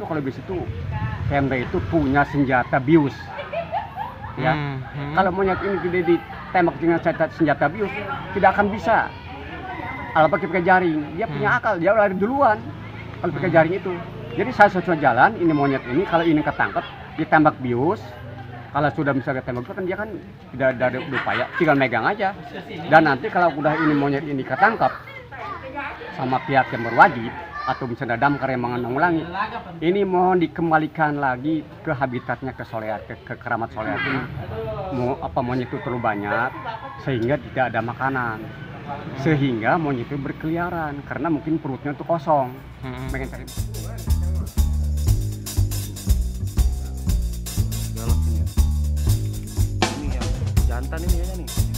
kalau bius itu Pemda itu punya senjata bius. Ya, kalau monyet ini tidak ditembak dengan senjata bius, tidak akan bisa. Kalau pakai jaring, dia punya akal, dia lari duluan. Kalau pakai jaring itu, jadi satu jalan ini monyet ini kalau ini ketangkep, ditembak bius. Kalau sudah bisa ketembak bius kan dia kan tidak ada upaya, tinggal megang aja. Dan nanti kalau udah ini monyet ini ketangkep sama pihak yang berwajib atau misalnya damkar yang menanggulangi, ini mohon dikembalikan lagi ke habitatnya, ke soleat, ke keramat soleat ini. Monyet itu terlalu banyak sehingga tidak ada makanan, sehingga monyet itu berkeliaran karena mungkin perutnya itu kosong, pengen cari. Galak ini ya. Ini yang jantan ini ya nih.